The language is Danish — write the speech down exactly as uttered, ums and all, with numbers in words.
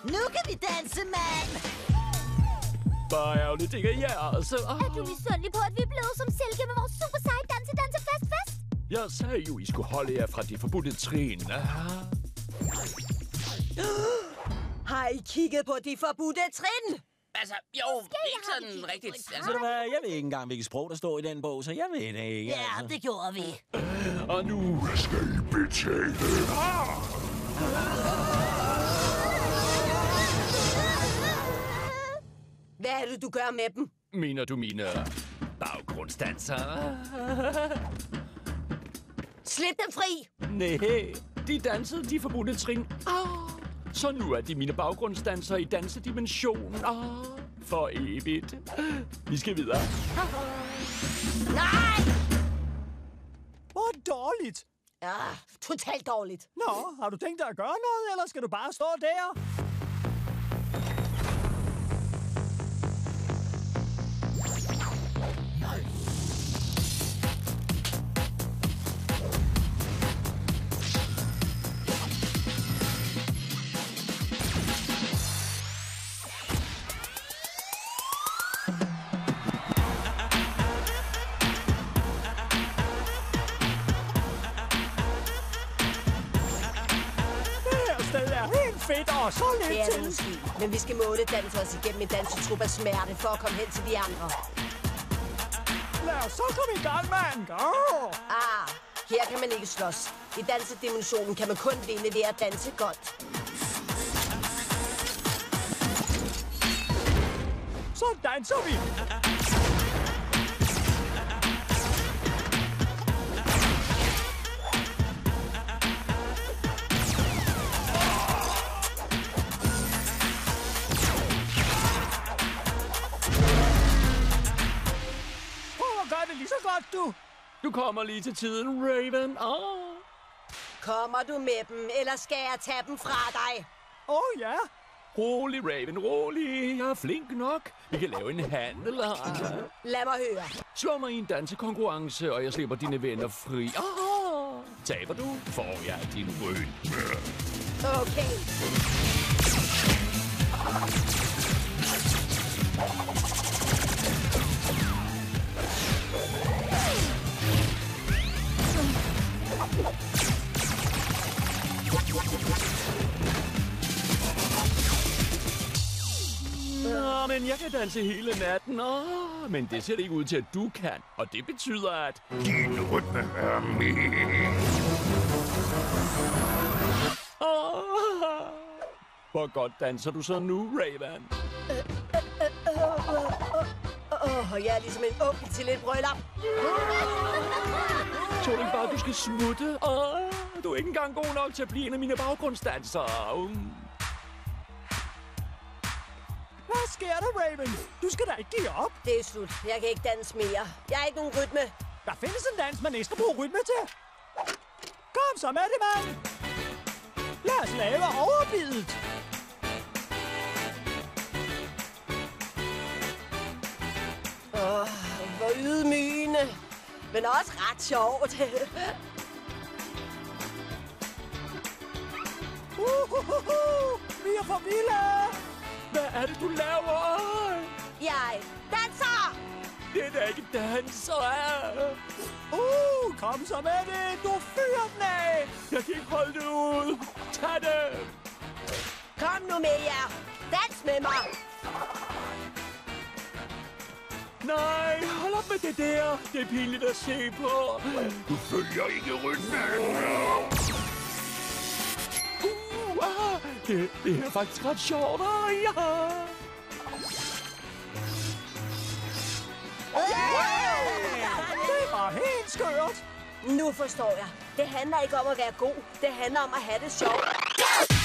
Nu kan vi danse, mand! Bare ærgerligt, ikke jer, altså. Ah. Er du misundelig på, at vi er blevet som Silke med vores super seje danse danse fest fest? Jeg sagde jo, I skulle holde jer fra de forbudte trin. Ah. Har I kigget på de forbudte trin? Altså, jo, ikke sådan rigtigt. Altså, Ved du hvad, jeg ved ikke engang, hvilket sprog der står i den bog, så jeg ved det ikke. Ja, altså. det gjorde vi. Og nu skal I betale. Ah. Hvad er det, du gør med dem? Mener du mine baggrundsdanser? Slip dem fri! Nej, de dansede de forbudte trin. Ah. Så nu er de mine baggrundsdansere i dansedimensionen. Ah. For evigt. Vi skal videre. Nej! Hvor dårligt. Ja, totalt dårligt. Nå, har du tænkt dig at gøre noget, eller skal du bare stå der? Fedt og så lidt Det er det til. måske. Men vi skal måle danse os igennem en dansetrup af smerte for at komme hen til de andre. Lad os så komme i gang, mand. Ah, her kan man ikke slås. I dansedimensionen kan man kun vinde ved at danse godt. Så danser vi. Lige så godt, du. Du kommer lige til tiden, Raven. Oh. Kommer du med dem, eller skal jeg tage dem fra dig? Åh, oh, ja. Rolig, Raven, rolig. Jeg er flink nok. Vi kan lave en handel her. Lad mig høre. Slå mig i en dansekonkurrence, og jeg slipper dine venner fri. Oh. Taber du, får jeg din ryg. Okay. Nå, men jeg kan danse hele natten. Åh, men det ser det ikke ud til, at du kan. Og det betyder, at din rytme er min. Åh, hvor godt danser du så nu, Raven? Åh, jeg er ligesom en onkel til et bryllup. Tror du ikke bare, du skal smutte? Åh, du er ikke engang god nok til at blive en af mine baggrundsdansere. Um. Hvad sker der, Raven? Du skal da ikke give op. Det er slut. Jeg kan ikke danse mere. Jeg har ikke nogen rytme. Der findes en dans, man ikke skal bruge rytme til. Kom så med det, mand. Lad os lave overbidet. Åh, oh, hvor ydmygende. Men også ret sjovt. Uhuhuhu. Vi er for vilde. Hvad er det, du laver? Jeg danser! Det er da ikke danser. Uh, kom så med det. Du fyrer den af. Jeg kan ikke holde det ud. Tag det. Kom nu med jer. Dans med mig. Nej, hold op med det der. Det er pinligt at se på. Du følger ikke rytmen. Uh, ah, det, det er faktisk ret sjovt. Ah, ja. Det var helt skørt. Nu forstår jeg. Det handler ikke om at være god. Det handler om at have det sjovt.